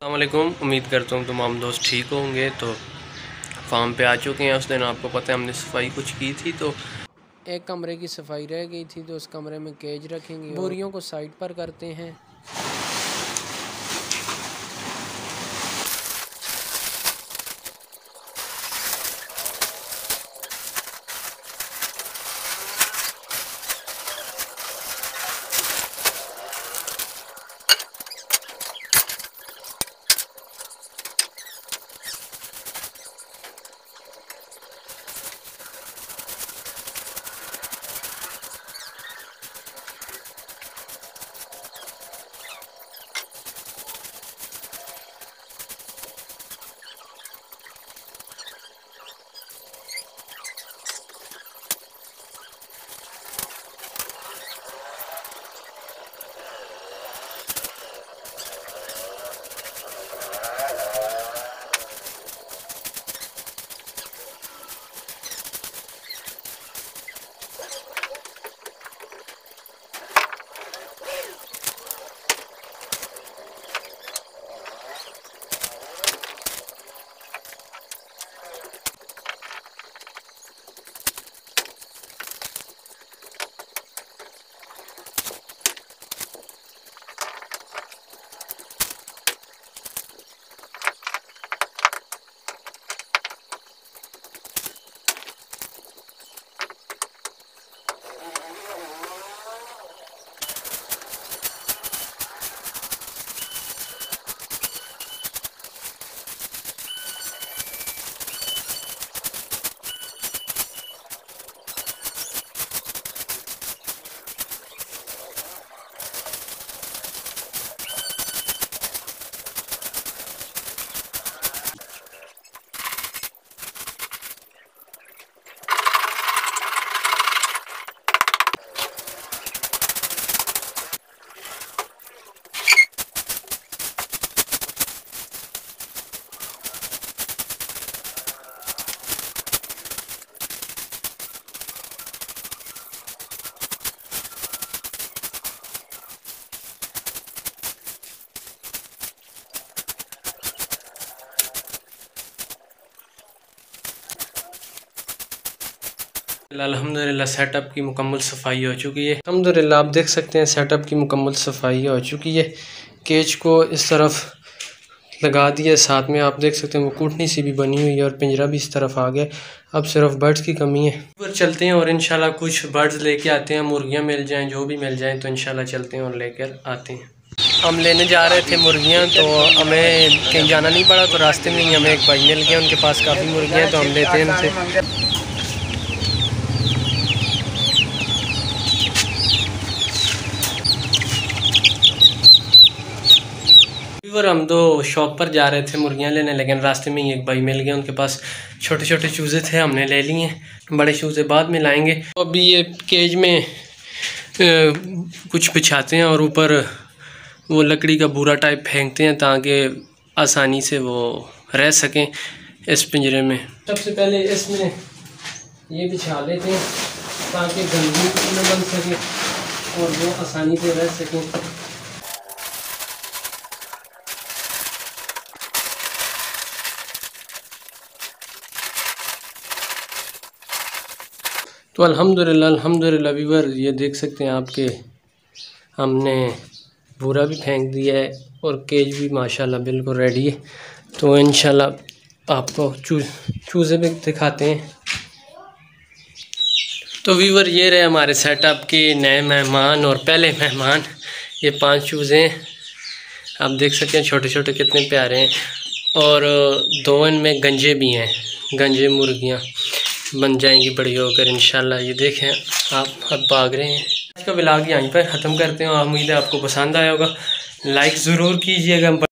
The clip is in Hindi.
अस्सलाम वालेकुम। उम्मीद करता हूँ तमाम दोस्त ठीक होंगे। तो फार्म पे आ चुके हैं। उस दिन आपको पता है हमने सफाई कुछ की थी, तो एक कमरे की सफाई रह गई थी, तो उस कमरे में केज रखेंगे। बोरियों को साइड पर करते हैं। अल्हम्दुलिल्लाह सेटअप की मुकम्मल सफाई हो चुकी है। अल्हम्दुलिल्लाह आप देख सकते हैं सेटअप की मुकम्मल सफाई हो चुकी है। केज को इस तरफ लगा दिया, साथ में आप देख सकते हैं वो कुटनी सी भी बनी हुई है और पिंजरा भी इस तरफ आ गया। अब सिर्फ बर्ड्स की कमी है। ऊपर चलते हैं और इंशाल्लाह कुछ बर्ड्स लेके आते हैं। मुर्गियाँ मिल जाएँ, जो भी मिल जाएँ, तो इंशाल्लाह चलते हैं और लेकर आते हैं। हम लेने जा रहे थे मुर्गियाँ, तो हमें कहीं जाना नहीं पड़ा, तो रास्ते में ही हमें एक भाई मिल गया। उनके पास काफ़ी मुर्गियाँ हैं, तो हम लेते हैं उनसे। और हम दो शॉप पर जा रहे थे मुर्गियाँ लेने, लेकिन रास्ते में ही एक भाई मिल गया। उनके पास छोटे छोटे चूज़े थे, हमने ले लिए। बड़े चूज़े बाद में लाएंगे। तो अभी ये केज में कुछ बिछाते हैं और ऊपर वो लकड़ी का बूरा टाइप फेंकते हैं, ताकि आसानी से वो रह सकें इस पिंजरे में। सबसे पहले इसमें ये बिछा लेते हैं ताकि गंदगी न बन सके और वो आसानी से रह सकें। तो अल्हम्दुलिल्लाह व्यूअर, ये देख सकते हैं आपके हमने बूरा भी फेंक दिया है और केज भी माशाल्लाह बिल्कुल रेडी है। तो इंशाल्लाह आपको चूज़े भी दिखाते हैं। तो व्यूअर, ये रहे हमारे सेटअप के नए मेहमान और पहले मेहमान। ये 5 चूज़े हैं, आप देख सकते हैं छोटे छोटे कितने प्यारे हैं। और 2 इनमें गंजे भी हैं, गंजे मुर्गियाँ बन जाएंगी बड़ी होकर इंशाल्लाह। ये देखें आप, अब भाग रहे हैं। आज का व्लॉग यहीं पर ख़त्म करते हैं। उम्मीद है आपको पसंद आया होगा। लाइक ज़रूर कीजिएगा।